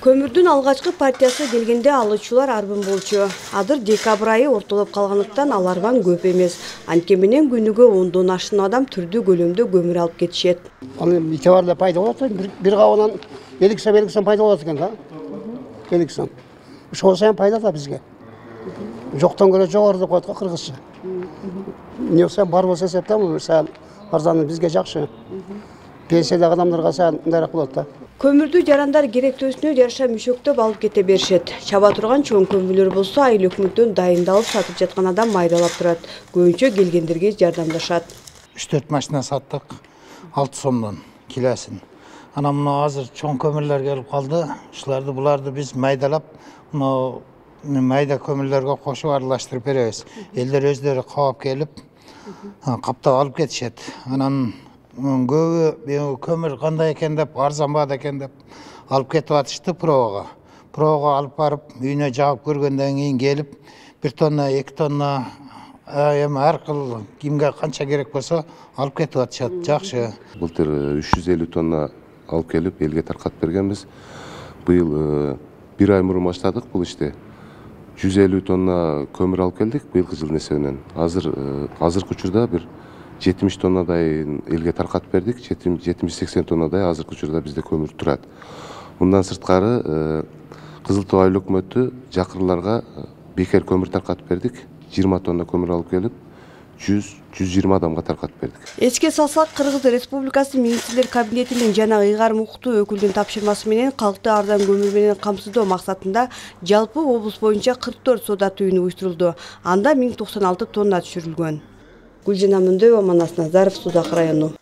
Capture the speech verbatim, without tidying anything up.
Көмүрдүн алгачкы партиясы келгенде алуучулар арбын болчу. Азыр декабрь айы ортолоп калгандыктан ал арбан көп эмес. Анткени менен күнүгө ондон ашын адам түрдүү көлөмдө көмүр алып кетишет. Аны ите барлар пайда болот. Бир кабынан элүү сом элүү сом пайда болот экен да. элүү сом. Ошол сайын пайда да бизге. Жоктон көрө жогору деп коет го кыргызча. Эмне болсо бар болсо эсептем, мисалы арзаны бизге жакшы. Пенсиядагы адамдарга саан мындайраак болот да. Көмүрдү жарандар керектөөсүнө жараша мүшөктөп алып кете беришет. Чаба турган чоң көмүрлөр болсо айыл өкмөттөн дайындалып сатып жаткан адам майдалап турат. Көбүнчө келгендерге жардамдашат. үч төрт машина саттык, алты сомдон килесин. Анан мына азыр чоң көмүрлөр келип калды. Ушуларды буларды биз майдалап, мына майда көмүрлөргө кошуп аралаштырып беребиз. Элдер өздөрү кабап келип, каптап алып кетишет. Анан көбү көмүр кандай экен деп, арзанбады экен деп алып кетип атышты пробага. Пробага алып барып, үйүнө жагып көргөндөн кийин келип, бир тонна, эки тонна, эми ар кыл кимге канча керек болсо алып кетип атышат. Жакшы. Былтыр үч жүз элүү тонна алып келип, элге таркатып бергенбиз. Быйыл бир ай мурун баштадык бул ишти. жүз элүү тонна көмүр алып келдик быйылкы жылдын эсебинен. Азыр азыркы учурда бир жетимиш тоннадай элге таркатып бердик. жетимиш сексен тоннадай азыркы учурда бизде көмүр турат. Мындан сырткары Кызыл Тоо айыл өкмөтү жакырларга бекер көмүр таркатып бердик. жыйырма тонна көмүр алып келип, жүз жүз жыйырма адамга таркатып бердик. Эске салсак, Кыргыз Республикасы Министрлер кабинетинин жана ыйгар укуктуу өкүлдүн тапшырмасы менен калкты арзан көмүр менен камсыздоо максатында жалпы облус боюнча кырк төрт соода түйүнү уюштурулду. Анда миң токсон алты тонна түшүрүлгөн. Гүлжина Мөндөева, Манас Назаров, Сузак району.